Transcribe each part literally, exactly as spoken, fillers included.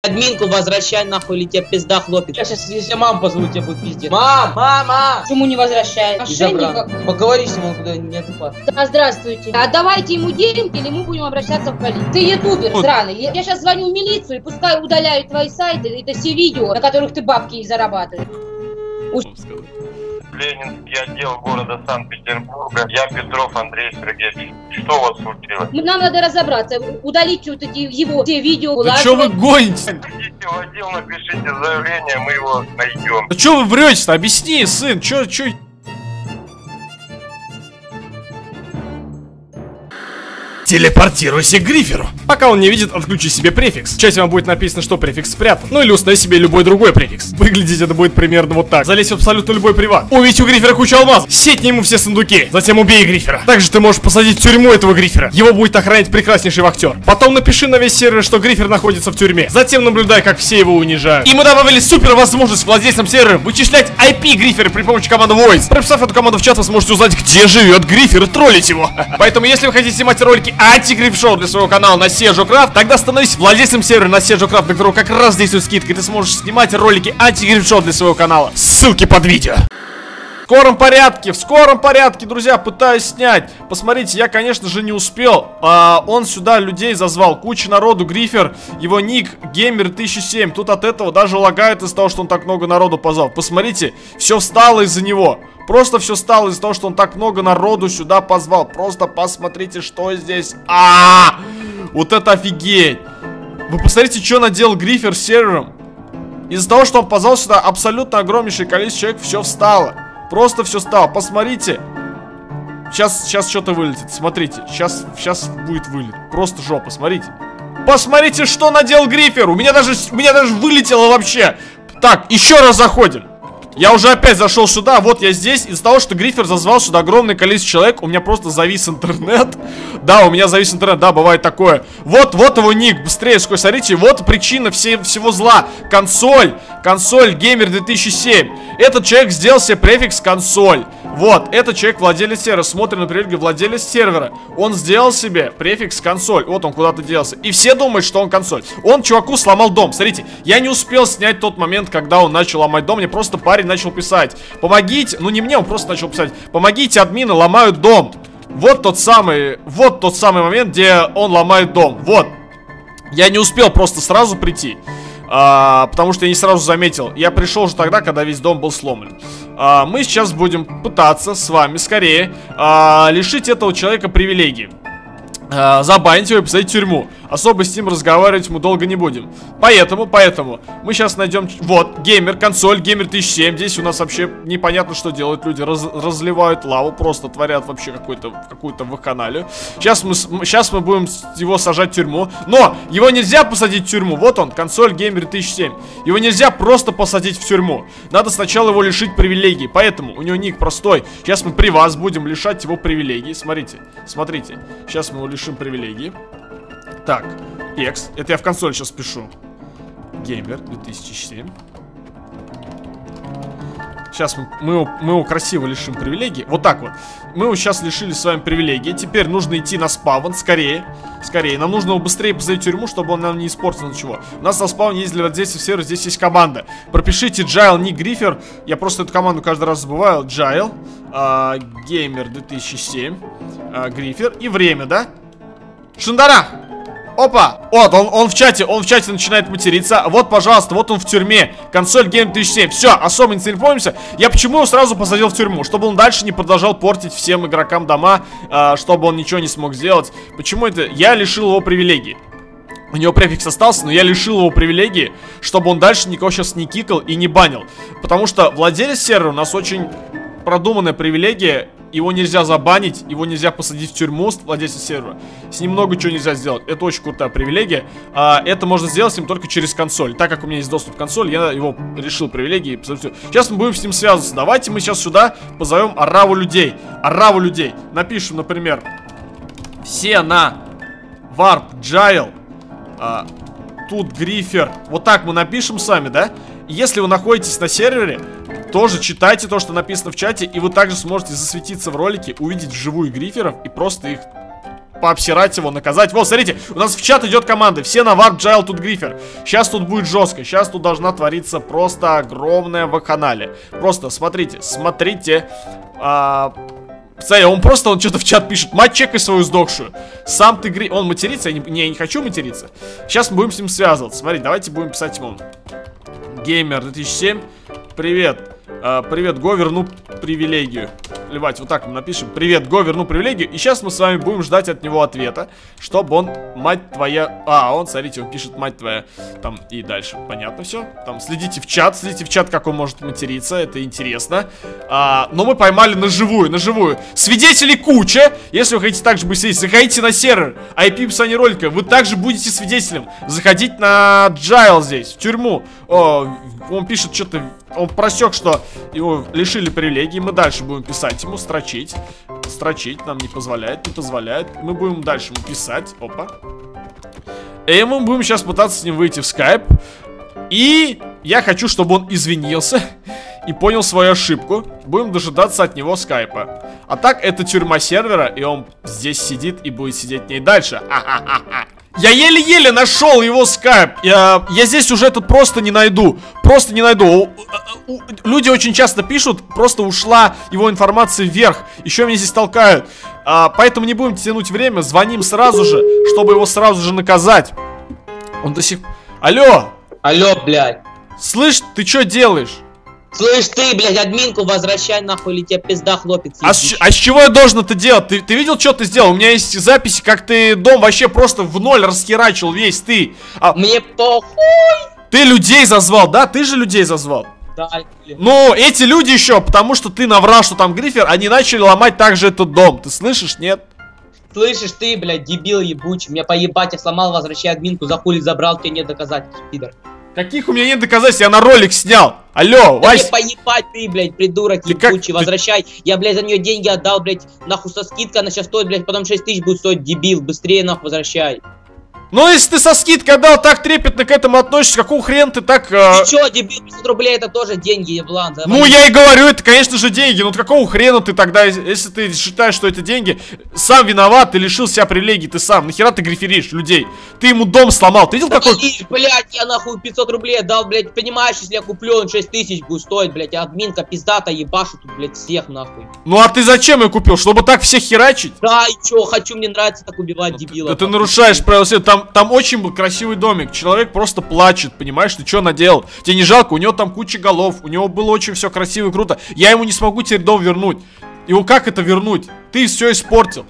Админку возвращай нахуй, или тебе пизда хлопит. Я сейчас, если маму позову, тебе будет пиздец. Мам! Мама! Почему не возвращает? Мошенник. Поговори с ним, он куда нет упал. Да, здравствуйте. Отдавайте ему деньги, или мы будем обращаться в полицию. Ты ютубер сраный. Я, я сейчас звоню в милицию, и пускай удаляют твои сайты, это все видео, на которых ты бабки зарабатываешь. Ленинский отдел города Санкт-Петербурга. Я Петров Андрей Сергеевич. Что у вас случилось? Нам надо разобраться, удалить вот эти его все видео. Да что вы гоните? Идите в отдел, напишите заявление, мы его найдем. Да что вы врете-то? Объясни, сын, что, что... Телепортируйся к Гриферу. Пока он не видит, отключи себе префикс. В чате вам будет написано, что префикс спрятан. Ну или установи себе любой другой префикс. Выглядеть это будет примерно вот так. Залезь в абсолютно любой приват. Увидеть у Грифера кучу алмазов. Сетни ему все сундуки. Затем убей Грифера. Также ты можешь посадить в тюрьму этого Грифера. Его будет охранять прекраснейший вахтер. Потом напиши на весь сервер, что Грифер находится в тюрьме. Затем наблюдай, как все его унижают. И мы добавили супер возможность владельцам сервера вычислять ай пи Грифера при помощи команды Voice. Прописав эту команду в чат, вы сможете узнать, где живет Грифер, и троллить его. Поэтому, если вы хотите снимать ролики антигриф-шоу для своего канала на Сежокрафт, тогда становись владельцем сервера на Сежокрафт, на которого как раз действует скидка, и ты сможешь снимать ролики антигриф-шоу для своего канала. Ссылки под видео. В скором порядке, в скором порядке, друзья, пытаюсь снять. Посмотрите, я, конечно же, не успел. а, Он сюда людей зазвал, куча народу. Грифер, его ник Геймер тысяча семь. Тут от этого даже лагает из-за того, что он так много народу позвал. Посмотрите, все встало из-за него. Просто все стало из-за того, что он так много народу сюда позвал. Просто посмотрите, что здесь. А, вот это офигеть. Вы посмотрите, что наделал Грифер с сервером. Из-за того, что он позвал сюда абсолютно огромнейшее количество человек, все встало. Просто все стало. Посмотрите. Сейчас, сейчас что-то вылетит. Смотрите, сейчас, сейчас будет вылет. Просто жопа, смотрите. Посмотрите, что наделал Грифер. У меня даже, у меня даже вылетело вообще. Так, еще раз заходим. Я уже опять зашел сюда, вот я здесь. Из-за того, что Грифер зазвал сюда огромное количество человек, у меня просто завис интернет. Да, у меня завис интернет, да, бывает такое. Вот, вот его ник, быстрее, сколько, смотрите, вот причина все, всего зла. Консоль, консоль Геймер две тысячи семь. Этот человек сделал себе префикс консоль. Вот, этот человек владелец сервера, смотрим на привилегию владелец сервера. Он сделал себе префикс консоль, вот он куда-то делся. И все думают, что он консоль. Он чуваку сломал дом, смотрите. Я не успел снять тот момент, когда он начал ломать дом, мне просто парень начал писать. Помогите, ну не мне, он просто начал писать. Помогите, админы ломают дом. Вот тот самый, вот тот самый момент, где он ломает дом. Вот. Я не успел просто сразу прийти. А, потому что я не сразу заметил. Я пришел уже тогда, когда весь дом был сломлен. а, Мы сейчас будем пытаться с вами скорее а, лишить этого человека привилегий. Uh, забанить его и посадить в тюрьму. Особо с ним разговаривать мы долго не будем. Поэтому, поэтому Мы сейчас найдем, вот, геймер, консоль, Геймер тысяча семь. Здесь у нас вообще непонятно, что делают люди. Раз, Разливают лаву, просто творят вообще какую-то какую-то вакханалию. Сейчас мы, сейчас мы будем его сажать в тюрьму. Но его нельзя посадить в тюрьму. Вот он, консоль Геймер тысяча семь. Его нельзя просто посадить в тюрьму. Надо сначала его лишить привилегий. Поэтому у него ник простой. Сейчас мы при вас будем лишать его привилегий. Смотрите, смотрите. Сейчас мы его лишим привилегий. Так, X. Это я в консоль сейчас пишу. Геймер две тысячи семь. Сейчас мы, мы, его, мы его красиво лишим привилегий. Вот так вот. Мы его сейчас лишили с вами привилегий. Теперь нужно идти на спавн. Скорее. Скорее. Нам нужно его быстрее посадить в тюрьму, чтобы он нам не испортил ничего. У нас на спавне есть для владельцев сервера. Здесь есть команда. Пропишите Джайл, ник Грифер. Я просто эту команду каждый раз забываю. Джайл. Геймер две тысячи семь. А, Грифер. И время, да? Шандарах! Опа! Вот, он, он в чате, он в чате начинает материться. Вот, пожалуйста, вот он в тюрьме. Консоль Геймер тысяча семь. Все, особо не церемонимся. Я почему его сразу посадил в тюрьму? Чтобы он дальше не продолжал портить всем игрокам дома, а, чтобы он ничего не смог сделать. Почему это? Я лишил его привилегий. У него префикс остался, но я лишил его привилегии, чтобы он дальше никого сейчас не кикал и не банил. Потому что владелец сервера у нас очень продуманная привилегия. Его нельзя забанить, его нельзя посадить в тюрьму, владельца сервера. С ним много чего нельзя сделать. Это очень крутая привилегия. а, Это можно сделать с ним только через консоль. Так как у меня есть доступ к консоли, я его решил привилегии. Сейчас мы будем с ним связываться. Давайте мы сейчас сюда позовем ораву людей. Ораву людей. Напишем, например, все на варп джайл. а, Тут Грифер. Вот так мы напишем сами, да? Если вы находитесь на сервере, тоже читайте то, что написано в чате, и вы также сможете засветиться в ролике, увидеть вживую Гриферов и просто их пообсирать его, наказать. Вот, смотрите, у нас в чат идет команда. Все на варп джайл тут грифер. Сейчас тут будет жестко. Сейчас тут должна твориться просто огромная вакханалия. Просто смотрите, смотрите. А... Смотри, он просто, он что-то в чат пишет. Мать, чекай свою сдохшую. Сам ты гри... Он матерится? Я не... не, я не хочу материться. Сейчас мы будем с ним связываться. Смотри, давайте будем писать ему. Геймер две тысячи семь. Привет. А, привет, Го, верну привилегию. Плевать, вот так мы напишем. Привет, Го, верну привилегию. И сейчас мы с вами будем ждать от него ответа, чтобы он, мать твоя... А, он, смотрите, он пишет, мать твоя. Там и дальше, понятно все. Там следите в чат, следите в чат, как он может материться, это интересно. а, Но мы поймали на живую, на живую. Свидетелей куча. Если вы хотите также быть свидетелем, заходите на сервер ай пи описание ролика, вы также будете свидетелем. Заходите на Джайл здесь, в тюрьму. О, он пишет что-то... Он просек, что его лишили привилегий. Мы дальше будем писать ему, строчить. Строчить нам не позволяет, не позволяет. Мы будем дальше ему писать. Опа. И мы будем сейчас пытаться с ним выйти в скайп. И я хочу, чтобы он извинился и понял свою ошибку. Будем дожидаться от него скайпа. А так, это тюрьма сервера, и он здесь сидит и будет сидеть в ней дальше. А-а-а-а. Я еле-еле нашел его скайп. Я, я здесь уже тут просто не найду. Просто не найду. Люди очень часто пишут, просто ушла его информация вверх. Еще меня здесь толкают. а, Поэтому не будем тянуть время. Звоним сразу же, чтобы его сразу же наказать. Он до сих... Алло. Алло, блядь. Слышь, ты что делаешь? Слышь ты, блядь, админку возвращай нахуй, или тебе пизда хлопец. А с, а с чего я должен это делать? Ты, ты видел, что ты сделал? У меня есть записи, как ты дом вообще просто в ноль расхерачил весь, ты. А... Мне похуй. Ты людей зазвал, да? Ты же людей зазвал. Да, блин. Ну, эти люди еще, потому что ты наврал, что там грифер, они начали ломать также этот дом. Ты слышишь, нет? Слышишь ты, блядь, дебил ебучий. Меня поебать, я сломал, возвращай админку, за хули забрал, тебе нет доказательств, пидор. Каких у меня нет доказательств? Я на ролик снял. Алло, да Вась. мне поебать ты, блядь, придурок Ты ебучий, как... возвращай. Я, блядь, за нее деньги отдал, блядь, нахуй со скидкой, она сейчас стоит, блядь, потом шесть тысяч будет стоить, дебил. Быстрее, нахуй, возвращай. Ну, если ты со скидкой отдал, так трепетно к этому относишься, какого хрена ты так... Э... Ты чё, дебил, пятьсот рублей это тоже деньги, еблан. Ну, я и говорю, это, конечно же, деньги. Ну, какого хрена ты тогда, если ты считаешь, что это деньги, сам виноват, ты лишил себя привилегий, ты сам. Нахера ты гриферишь людей? Ты ему дом сломал, ты видел, какой... Блядь, я нахуй пятьсот рублей отдал, блядь, понимаешь, если я куплю, он шесть тысяч будет стоить, блядь, а админка пиздата ебашу тут, блядь, всех нахуй. Ну, а ты зачем ее купил? Чтобы так всех херачить? Да, и чё, хочу, мне нравится так убивать дебила. Да ты нарушаешь правила света, там, там очень был красивый домик, человек просто плачет, понимаешь, ты что наделал? Тебе не жалко, у него там куча голов, у него было очень все красиво и круто. Я ему не смогу теперь дом вернуть. Его как это вернуть? Ты все испортил.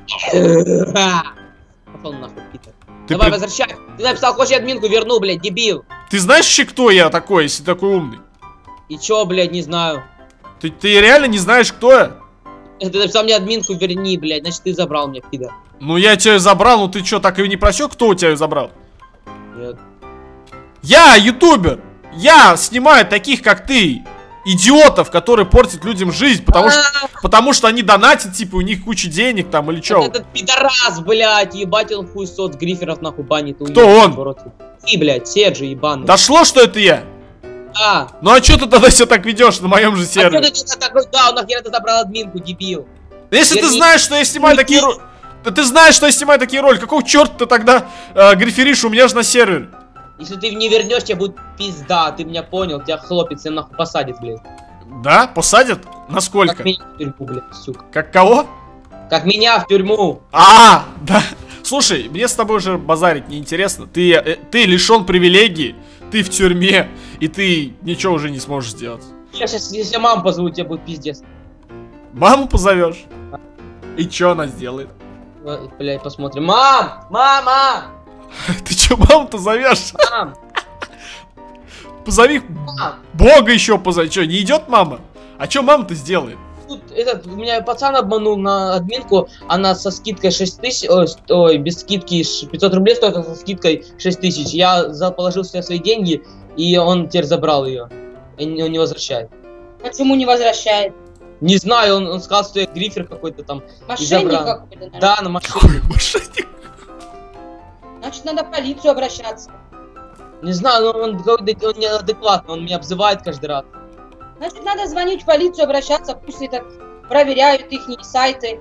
Давай, возвращай. Ты написал, хочешь я админку верну, блядь, дебил. Ты знаешь вообще, кто я такой, если такой умный? И чё, блядь, не знаю. Ты, ты реально не знаешь, кто я? Ты написал мне админку верни, блядь, значит ты забрал меня, пидор. Ну я тебя забрал, ну ты что, так и не просек, кто у тебя ее забрал? Нет. Я ютубер! Я снимаю таких, как ты, идиотов, которые портят людям жизнь, потому что, потому что они донатят, типа, у них куча денег там или чё. Этот пидорас, блядь, ебать он хуй сот, гриферов нахуй банит. Кто он? Ты, блядь, Седжи ебаный. Дошло, что это я? Да. Ну а чё ты тогда все так ведешь на моем же сервере? А чё ты так, да, он нахер ты забрал админку, дебил. Если ты знаешь, что я снимаю такие ролики, ты знаешь, что я снимаю такие ролики, какого черта ты тогда э, гриферишь у меня же на сервере? Если ты не вернешь, тебе будет пизда, ты меня понял, тебя хлопец тебя нахуй посадит, блядь. Да? Посадят? Насколько? Как меня в тюрьму, блядь, сука. Как кого? Как меня в тюрьму. А, да. Слушай, мне с тобой уже базарить неинтересно. Ты, э, ты лишен привилегий, ты в тюрьме, и ты ничего уже не сможешь сделать. Я сейчас, если я маму позову, тебе будет пиздец. Маму позовешь? И что она сделает? Блядь, посмотрим. Мам! Мама! Ты чё маму-то зовешь? Мам! Позови Мам! Бога еще позови. Чё, не идет мама? А что мама-то сделает? Тут этот, у меня пацан обманул на админку, она со скидкой шесть тысяч, ой, ой, без скидки пятьсот рублей стоит, а со скидкой шесть тысяч. Я положил все свои деньги, и он теперь забрал ее. И он не возвращает. Почему не возвращает? Не знаю, он, он сказал, что я грифер какой-то там. Мошенник какой-то, да, на машине. Мошенник? Значит, надо в полицию обращаться. Не знаю, но он, он неадекватный, он меня обзывает каждый раз. Значит, надо звонить в полицию, обращаться, пусть это проверяют их сайты.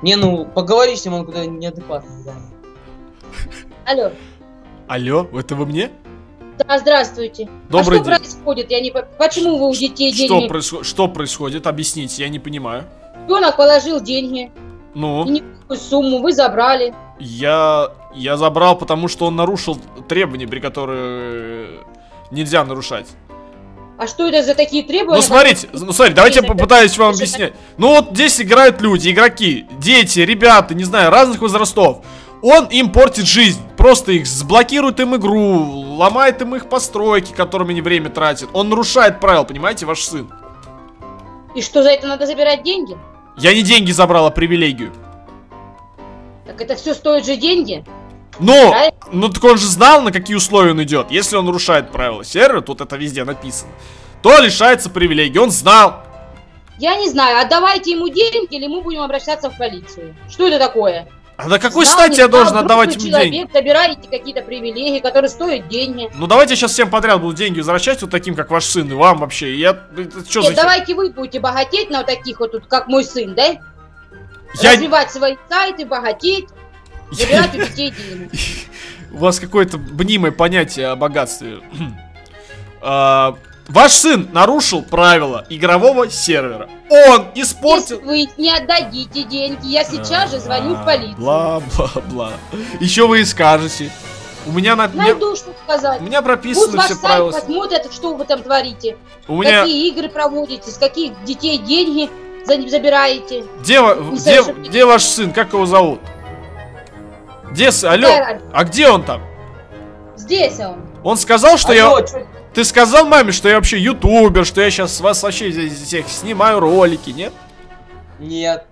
Не, ну, поговори с ним, он куда неадекватный, да. Алло. Алло, это вы мне? Да, здравствуйте. Добрый а что день. происходит? Я не по- Почему вы у детей Что, деньги? происход... что происходит? Объясните, я не понимаю. Ребенок положил деньги, Ну, и никакую сумму вы забрали. я... я забрал, потому что он нарушил требования, при которых нельзя нарушать. А что это за такие требования? Ну смотрите, ну смотрите, давайте я попытаюсь вам объяснять. Ну вот здесь играют люди, игроки, дети, ребята, не знаю, разных возрастов. Он им портит жизнь, просто их заблокирует им игру, ломает им их постройки, которыми они время тратят. Он нарушает правила, понимаете, ваш сын. И что, за это надо забирать деньги? Я не деньги забрал, а привилегию. Так это все стоит же деньги? Но, Правильно. ну так он же знал, на какие условия он идет. Если он нарушает правила сервера, тут это везде написано, то лишается привилегий. Он знал. Я не знаю, отдавайте ему деньги, или мы будем обращаться в полицию. Что это такое? А на какой Знал, стати не я знал, должен отдавать ему взрослый деньги? человек, забираете какие-то привилегии, которые стоят деньги. Ну давайте я сейчас всем подряд буду деньги возвращать, вот таким, как ваш сын, и вам вообще. Я... Это что Нет, за... давайте вы будете богатеть на вот таких вот, тут, как мой сын, да? Я... Развивать свои сайты, богатеть, забирать у детей деньги. У вас какое-то мнимое понятие о богатстве. А, ваш сын нарушил правила игрового сервера. Он испортил... Если вы не отдадите деньги, я сейчас же звоню в полицию. Бла-бла-бла. Еще вы и скажете. У меня на... мне- Найду, что сказать. У меня Пусть прописаны ваш все сайт правила. посмотрят, что вы там творите. У меня... Какие игры проводите, с каких детей деньги за- забираете. Где, ва- Не где, совершенно- где ваш сын? Как его зовут? Где сын? Алло, Да, а где он там? здесь он. Он сказал, что я... Алло, чё- Ты сказал маме, что я вообще ютубер, что я сейчас с вас вообще здесь всех снимаю ролики, нет? Нет.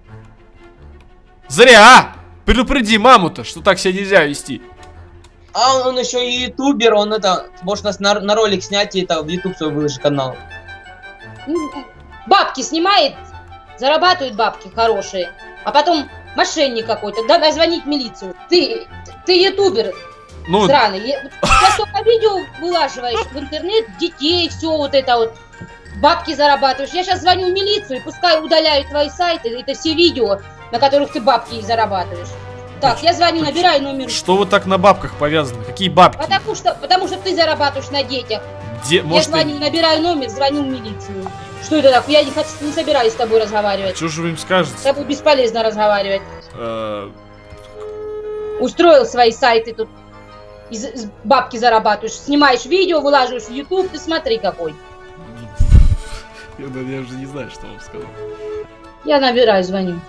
Зря! Предупреди маму-то, что так себя нельзя вести. А он, он еще и ютубер, он это, может нас на, на ролик снять и это в ютуб свой выложить канал. Ну, бабки снимает, зарабатывает бабки хорошие. А потом мошенник какой-то, давай звонить в милицию. Ты, ты ютубер Ну, сраный. Я- Ты столько видео вылаживаешь в интернет, детей, все вот это вот. Бабки зарабатываешь. Я сейчас звоню в милицию, и пускай удаляют твои сайты, это все видео, на которых ты бабки зарабатываешь. Так, я звоню, набираю номер. что вы так на бабках повязаны? Какие бабки? Потому что, потому что ты зарабатываешь на детях. Где, Я может, звоню, набираю номер, звоню в милицию. Что это такое? Я не, хочу, не собираюсь с тобой разговаривать. что же вы им скажете? С тобой бесполезно разговаривать. Э, Устроил свои сайты тут, и з- з- бабки зарабатываешь, снимаешь видео, вылаживаешь в YouTube, ты смотри какой. Я, да, я уже не знаю, что вам сказать. Я набираю, звоню.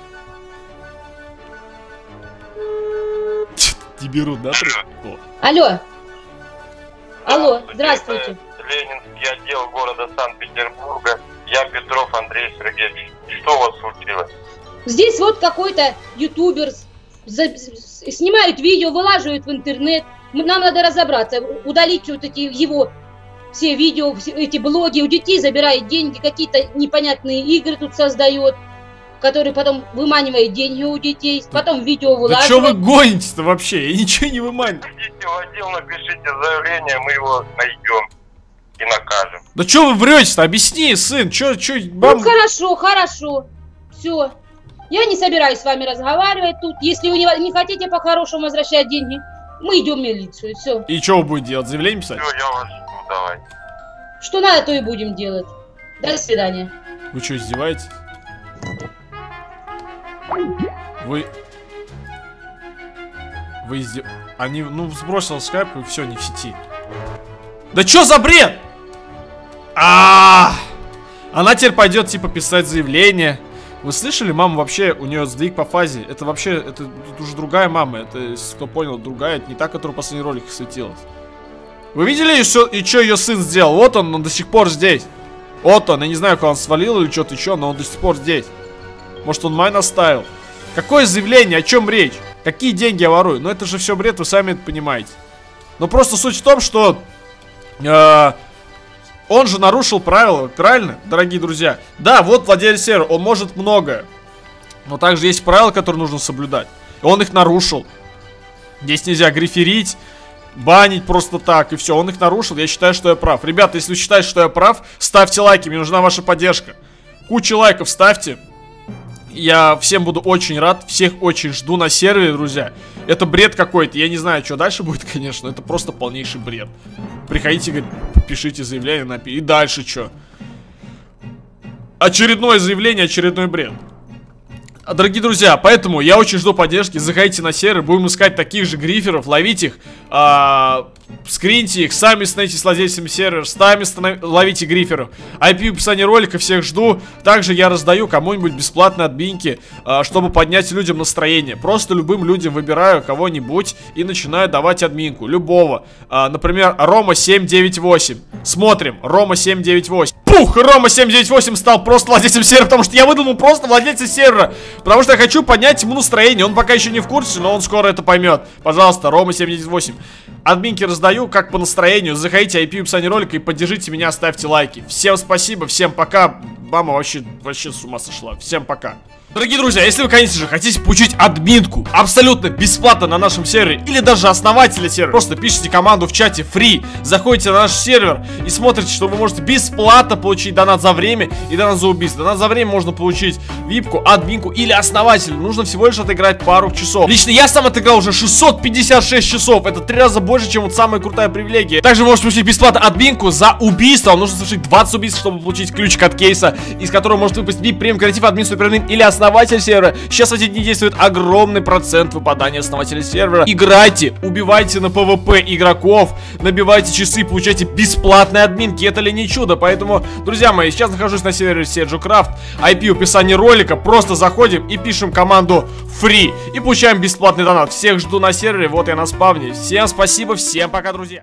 Не берут, да? О. Алло. Алло, Здравствуйте, здравствуйте. это Ленинский отдел города Санкт-Петербурга. Я Петров Андрей Сергеевич. Что у вас случилось? Здесь вот какой-то ютубер с- за- с- снимает видео, вылаживает в интернет. М- Нам надо разобраться, удалить вот эти его все видео, все эти блоги. У детей забирает деньги, какие-то непонятные игры тут создает, который потом выманивает деньги у детей, потом видео Да что вы вылаживает. гоните-то вообще? Я ничего не выманиваю. Идите в отдел, напишите заявление, мы его найдем и накажем. Да что вы врете-то? Объясни, сын, что, что, Ну мам... хорошо, хорошо, все. Я не собираюсь с вами разговаривать тут. Если вы не, не хотите по-хорошему возвращать деньги, мы идем в милицию, все. И что вы будете делать? Заявление писать? Все, я вас жду, давай. Что надо, то и будем делать. До свидания. Вы что, издеваетесь? Вы... Вы издев... Они, ну, сбросил скайп и все, не в сети. Да чё за бред? А, Она теперь пойдет, типа, писать заявление. Вы слышали, мама вообще, у нее сдвиг по фазе. Это вообще, это уже другая мама. Это, если кто понял, другая. Это не та, которая в последний ролик светилась. Вы видели, и что, и что ее сын сделал? Вот он, он до сих пор здесь. Вот он, я не знаю, куда он свалил или что-то еще, но он до сих пор здесь. Может, он майн оставил? Какое заявление? О чем речь? Какие деньги я ворую? Ну это же все бред, вы сами это понимаете. Но просто суть в том, что э, он же нарушил правила, правильно, дорогие друзья? Да, вот владелец сервера, он может многое. Но также есть правила, которые нужно соблюдать. И он их нарушил. Здесь нельзя гриферить, банить просто так, и все. Он их нарушил, я считаю, что я прав. Ребята, если вы считаете, что я прав, ставьте лайки, мне нужна ваша поддержка. Кучу лайков ставьте. Я всем буду очень рад, всех очень жду на сервере, друзья. Это бред какой-то, я не знаю, что дальше будет, конечно, это просто полнейший бред. Приходите, говорит, пишите заявление, напи... и дальше что? Очередное заявление, очередной бред. Дорогие друзья, поэтому я очень жду поддержки. Заходите на сервер, будем искать таких же гриферов, ловить их, а, скриньте их, сами становитесь владельцами сервера, сами станов... ловите гриферов. ай пи в описании ролика, всех жду. Также я раздаю кому-нибудь бесплатные админки, а, чтобы поднять людям настроение. Просто любым людям выбираю кого-нибудь и начинаю давать админку, любого. а, Например, Рома семь девять восемь. Смотрим, Рома семь девять восемь. Пух, Рома семь девять восемь стал просто владельцем сервера, потому что я выдумал просто владельца сервера. Потому что я хочу поднять ему настроение. Он пока еще не в курсе, но он скоро это поймет. Пожалуйста, Рома семь девять восемь. Админки раздаю, как по настроению. Заходите ай пи в описании ролика и поддержите меня, ставьте лайки. Всем спасибо, всем пока. Мама вообще, вообще с ума сошла. Всем пока. Дорогие друзья, если вы, конечно же, хотите получить админку абсолютно бесплатно на нашем сервере, или даже основателя сервера, просто пишите команду в чате free, заходите на наш сервер и смотрите, что вы можете бесплатно получить донат за время и донат за убийство. Донат за время можно получить випку, админку или основателя. Нужно всего лишь отыграть пару часов. Лично я сам отыграл уже шестьсот пятьдесят шесть часов. Это три раза больше, чем вот самая крутая привилегия. Также вы можете получить бесплатно админку за убийство. Вам нужно совершить двадцать убийств, чтобы получить ключик от кейса, из которого может выпасть вип, премиум, креатив, админ, суперадмин или основатель. Основатель сервера. Сейчас в эти дни действует огромный процент выпадания основателя сервера. Играйте, убивайте на пэ вэ пэ игроков, набивайте часы, получайте бесплатные админки. Это ли не чудо? Поэтому, друзья мои, сейчас нахожусь на сервере SergioCraft. ай пи в описании ролика. Просто заходим и пишем команду free и получаем бесплатный донат. Всех жду на сервере. Вот я на спавне. Всем спасибо, всем пока, друзья.